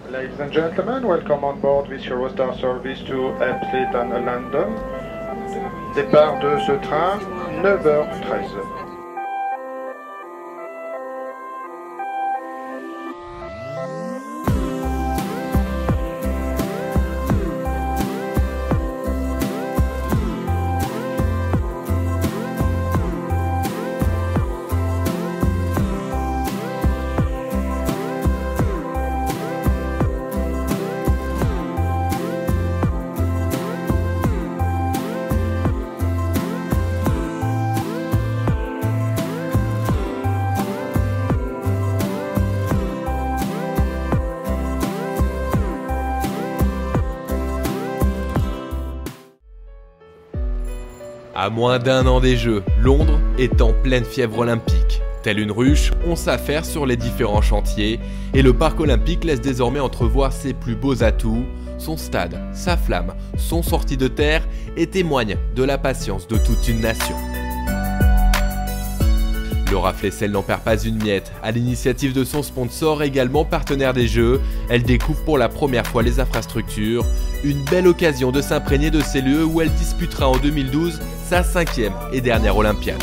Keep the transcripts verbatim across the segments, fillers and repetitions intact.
Ladies and gentlemen, welcome on board this Eurostar service to Eppsfleet and London. Départ de ce train, neuf heures treize. À moins d'un an des Jeux, Londres est en pleine fièvre olympique. Telle une ruche, on s'affaire sur les différents chantiers et le parc olympique laisse désormais entrevoir ses plus beaux atouts. Son stade, sa flamme, son sortie de terre et témoigne de la patience de toute une nation. Laura Flessel n'en perd pas une miette. À l'initiative de son sponsor, également partenaire des Jeux, elle découvre pour la première fois les infrastructures. Une belle occasion de s'imprégner de ces lieux où elle disputera en deux mille douze sa cinquième et dernière Olympiade.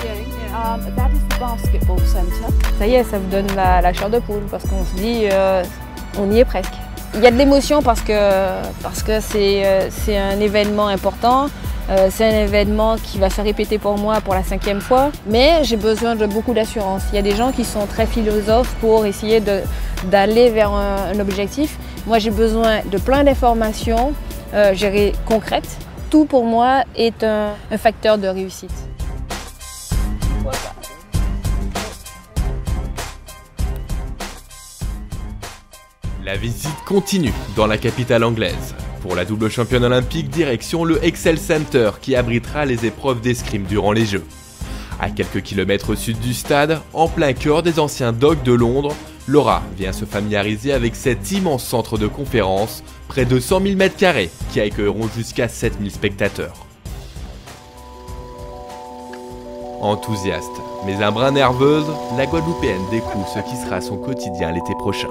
Ça y est, ça vous donne la, la chair de poule parce qu'on se dit, euh, on y est presque. Il y a de l'émotion parce que parce que c'est euh, c'est un événement important. Euh, c'est un événement qui va se répéter pour moi pour la cinquième fois, mais j'ai besoin de beaucoup d'assurance. Il y a des gens qui sont très philosophes pour essayer d'aller vers un, un objectif. Moi, j'ai besoin de plein d'informations, euh, gérées concrètes. Tout pour moi est un, un facteur de réussite. Voilà. La visite continue dans la capitale anglaise. Pour la double championne olympique, direction le Excel Center qui abritera les épreuves d'escrime durant les Jeux. À quelques kilomètres au sud du stade, en plein cœur des anciens docks de Londres, Laura vient se familiariser avec cet immense centre de conférence, près de cent mille mètres carrés, qui accueilleront jusqu'à sept mille spectateurs. Enthousiaste, mais un brin nerveuse, la Guadeloupéenne découvre ce qui sera son quotidien l'été prochain.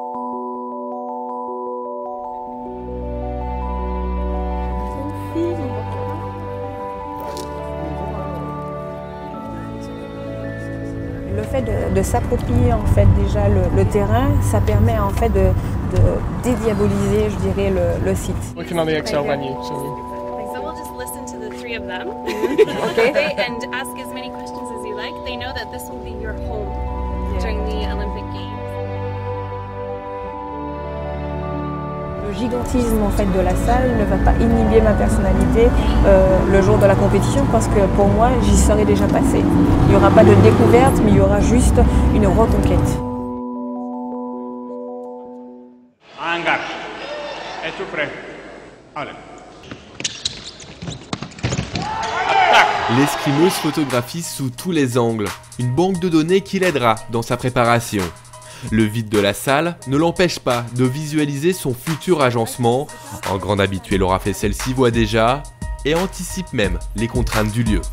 Le fait de, de s'approprier en fait déjà le, le terrain, ça permet en fait de, de dédiaboliser, je dirais, le, le site. Looking on the Excel menu. So. So we'll just listen to the three of them. Okay. And ask as many questions as you like. They know that this will be your home during the Olympic Games. Le gigantisme en fait de la salle ne va pas inhiber ma personnalité euh, le jour de la compétition parce que pour moi j'y serai déjà passé. Il n'y aura pas de découverte mais il y aura juste une reconquête. Hangar. Es tout prêt. Allez. L'escrimeuse photographie sous tous les angles, une banque de données qui l'aidera dans sa préparation. Le vide de la salle ne l'empêche pas de visualiser son futur agencement. En grande habituée, Laura Flessel s'y voit déjà et anticipe même les contraintes du lieu.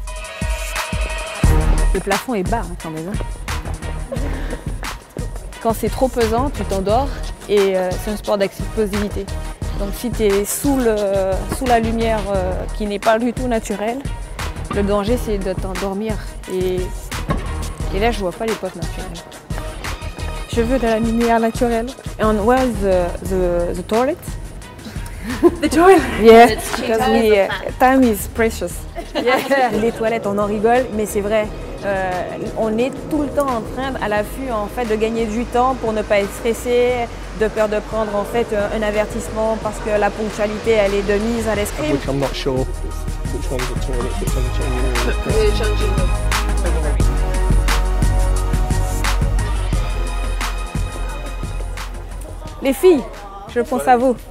Le plafond est bas hein, quand même. Hein. Quand c'est trop pesant, tu t'endors et euh, c'est un sport d'explosivité. Donc si tu es sous, le, sous la lumière euh, qui n'est pas du tout naturelle, le danger c'est de t'endormir. Et, et là je vois pas les potes naturelles. Je veux de la lumière naturelle. And where's the, the, the toilet? The toilet? Yeah, It's because time we, is uh, time is precious. Yeah. Les toilettes, on en rigole, mais c'est vrai. Euh, on est tout le temps en train, à l'affût en fait, de gagner du temps pour ne pas être stressé, de peur de prendre en fait un avertissement parce que la ponctualité elle est de mise à l'escrime. Which I'm not sure which one's the toilet, which one's the We're changing them. Les filles, je pense à vous.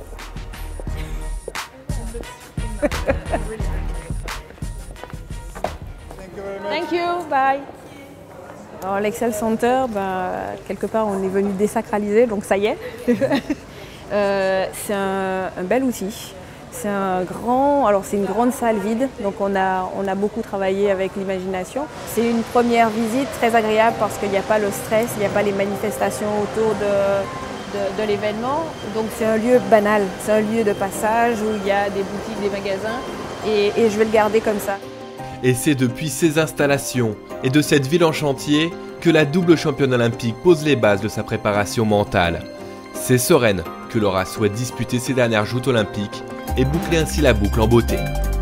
Thank you, bye. Alors l'Excel Center, ben, quelque part on est venu désacraliser, donc ça y est. euh, c'est un, un bel outil. C'est un grand, alors c'est une grande salle vide, donc on a, on a beaucoup travaillé avec l'imagination. C'est une première visite très agréable parce qu'il n'y a pas le stress, il n'y a pas les manifestations autour de, de, de l'événement. Donc c'est un lieu banal, c'est un lieu de passage où il y a des boutiques, des magasins et, et je vais le garder comme ça. Et c'est depuis ces installations et de cette ville en chantier que la double championne olympique pose les bases de sa préparation mentale. C'est sereine que Laura souhaite disputer ses dernières joutes olympiques et boucler ainsi la boucle en beauté.